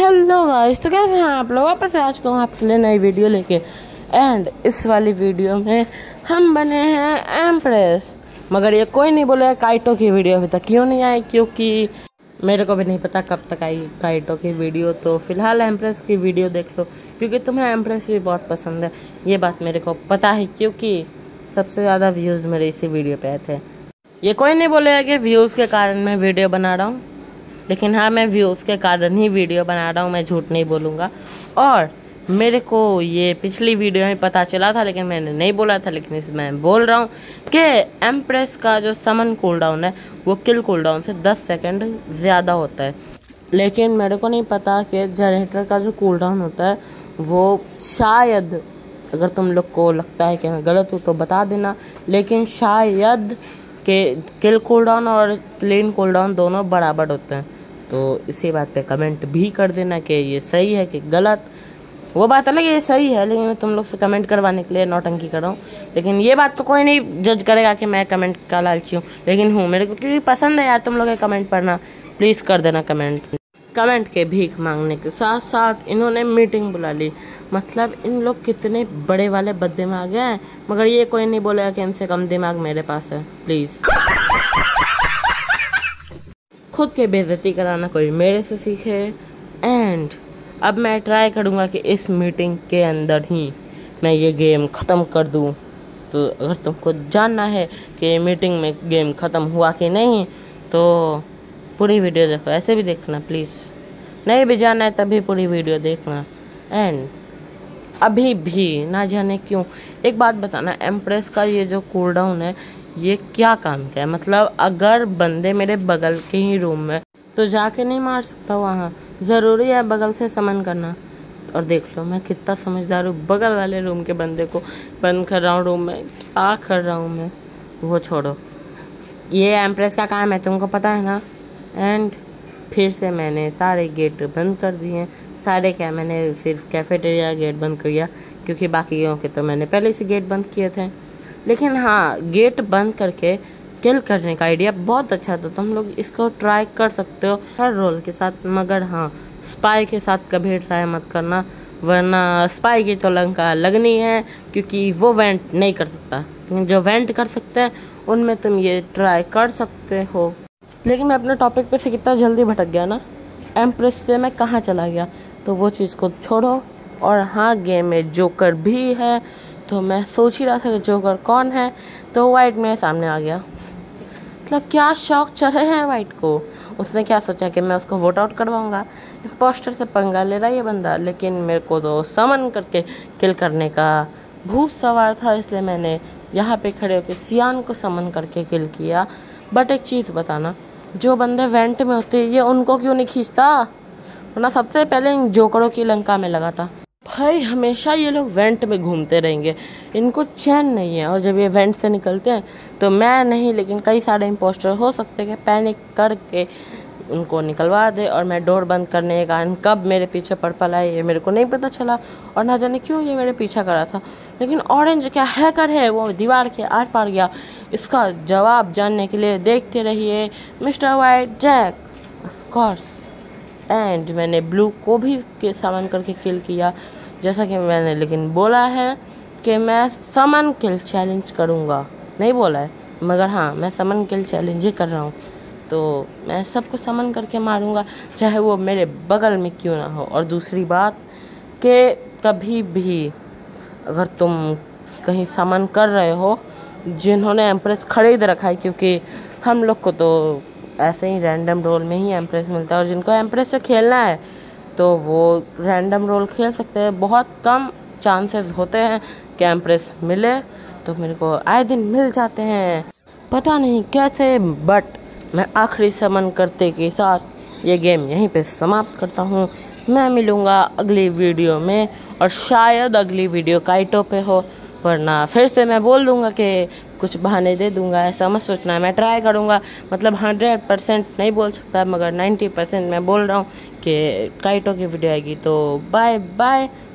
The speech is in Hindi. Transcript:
हेलो गाइस, तो कैसे हैं आप लोग। वापस आज को आपके लिए नई वीडियो लेके एंड इस वाली वीडियो में हम बने हैं एम्प्रेस। मगर ये कोई नहीं बोले काइटो की वीडियो अभी तक क्यों नहीं आई, क्योंकि मेरे को भी नहीं पता कब तक आई काइटो की वीडियो। तो फिलहाल एम्प्रेस की वीडियो देख लो, क्योंकि तुम्हें एम्प्रेस भी बहुत पसंद है। ये बात मेरे को पता है, क्योंकि सबसे ज़्यादा व्यूज़ मेरे इसी वीडियो पे आए थे। ये कोई नहीं बोलेगा कि व्यूज़ के कारण मैं वीडियो बना रहा हूँ, लेकिन हाँ, मैं व्यूज़ के कारण ही वीडियो बना रहा हूँ, मैं झूठ नहीं बोलूँगा। और मेरे को ये पिछली वीडियो में पता चला था, लेकिन मैंने नहीं बोला था, लेकिन इसमें बोल रहा हूँ कि एम्प्रेस का जो समन कूलडाउन है वो किल कूलडाउन से 10 सेकंड ज़्यादा होता है। लेकिन मेरे को नहीं पता कि जनरेटर का जो कूलडाउन होता है वो शायद, अगर तुम लोग को लगता है कि मैं गलत हूँ तो बता देना, लेकिन शायद कि किल कूलडाउन और क्लीन कूलडाउन दोनों बराबर होते हैं। तो इसी बात पे कमेंट भी कर देना कि ये सही है कि गलत। वो बात अलग है, ये सही है, लेकिन मैं तुम लोग से कमेंट करवाने के लिए नौटंकी कर रहा हूँ। लेकिन ये बात तो कोई नहीं जज करेगा कि मैं कमेंट का लालची हूँ, लेकिन हूँ। मेरे को क्योंकि पसंद है यार तुम लोग कमेंट पढ़ना, प्लीज़ कर देना कमेंट के भीख मांगने के साथ साथ इन्होंने मीटिंग बुला ली। मतलब इन लोग कितने बड़े वाले बददिमाग हैं, मगर ये कोई नहीं बोलेगा कि इनसे कम दिमाग मेरे पास है। प्लीज़ खुद के बेइज्जती कराना कोई मेरे से सीखे। एंड अब मैं ट्राई करूँगा कि इस मीटिंग के अंदर ही मैं ये गेम ख़त्म कर दूँ। तो अगर तुमको जानना है कि मीटिंग में गेम ख़त्म हुआ कि नहीं, तो पूरी वीडियो देखो। ऐसे भी देखना प्लीज़, नहीं भी जानना है तभी पूरी वीडियो देखना। एंड अभी भी ना जाने क्यों, एक बात बताना, एम्प्रेस का ये जो कूलडाउन है ये क्या काम का है। मतलब अगर बंदे मेरे बगल के ही रूम में, तो जाके नहीं मार सकता वहाँ, ज़रूरी है बगल से समन करना। और देख लो मैं कितना समझदार हूँ, बगल वाले रूम के बंदे को बंद कर रहा हूँ रूम में। क्या कर रहा हूँ मैं, वो छोड़ो, ये एम्प्रेस का काम है, तुमको पता है ना। एंड फिर से मैंने सारे गेट बंद कर दिए। सारे क्या, मैंने सिर्फ कैफेटेरिया गेट बंद किया, क्योंकि बाकियों के तो मैंने पहले से गेट बंद किए थे। लेकिन हाँ, गेट बंद करके किल करने का आइडिया बहुत अच्छा था, तुम लोग इसको ट्राई कर सकते हो हर रोल के साथ। मगर हाँ, स्पाई के साथ कभी ट्राई मत करना, वरना स्पाई की तो लंका लगनी है, क्योंकि वो वेंट नहीं कर सकता। लेकिन जो वेंट कर सकते हैं उनमें तुम ये ट्राई कर सकते हो। लेकिन मैं अपने टॉपिक पे से कितना जल्दी भटक गया ना, एम्प्रेस से मैं कहाँ चला गया, तो वो चीज़ को छोड़ो। और हाँ, गेम में जोकर भी है, तो मैं सोच ही रहा था कि जोकर कौन है, तो वाइट मेरे सामने आ गया। मतलब क्या शौक चढ़े हैं वाइट को। उसने क्या सोचा कि मैं उसको वोट आउट करवाऊंगा, इम्पोस्टर से पंगा ले रहा है ये बंदा। लेकिन मेरे को तो समन करके किल करने का भूत सवार था, इसलिए मैंने यहाँ पे खड़े होकर सियान को समन करके किल किया। बट एक चीज़ बताना, जो बंदे वेंट में होते ये उनको क्यों नहीं खींचता, वरना सबसे पहले इन जोकरों की लंका में लगा था। भाई हमेशा ये लोग वेंट में घूमते रहेंगे, इनको चैन नहीं है। और जब ये वेंट से निकलते हैं तो मैं नहीं, लेकिन कई सारे इम्पोस्टर हो सकते हैं कि पैनिक करके उनको निकलवा दे, और मैं डोर बंद करने के कारण कब मेरे पीछे पर्पल आए ये मेरे को नहीं पता चला, और ना जाने क्यों ये मेरे पीछा करा था। लेकिन ऑरेंज क्या हैकर है, वो दीवार के आर पार गया। इसका जवाब जानने के लिए देखते रहिए mister White Jack, of course. And मैंने ब्लू को भी समन करके किल किया, जैसा कि मैंने लेकिन बोला है कि मैं समन किल चैलेंज करूँगा, नहीं बोला है, मगर हाँ मैं समन किल चैलेंज ही कर रहा हूँ। तो मैं सबको समन करके मारूंगा, चाहे वो मेरे बगल में क्यों ना हो। और दूसरी बात कि कभी भी अगर तुम कहीं समन कर रहे हो, जिन्होंने एम्प्रेस खरीद रखा है, क्योंकि हम लोग को तो ऐसे ही रैंडम रोल में ही एम्प्रेस मिलता है, और जिनको एम्प्रेस से खेलना है तो वो रैंडम रोल खेल सकते हैं। बहुत कम चांसेस होते हैं कि एम्प्रेस मिले, तो मेरे को आए दिन मिल जाते हैं, पता नहीं कैसे। बट मैं आखिरी समन करते के साथ ये गेम यहीं पे समाप्त करता हूँ। मैं मिलूँगा अगली वीडियो में, और शायद अगली वीडियो काइटो पे हो, वरना फिर से मैं बोल दूँगा कि कुछ बहाने दे दूँगा। ऐसा मत सोचना, मैं ट्राई करूँगा। मतलब 100% नहीं बोल सकता, मगर 90% मैं बोल रहा हूँ कि काइटो की वीडियो आएगी। तो बाय बाय।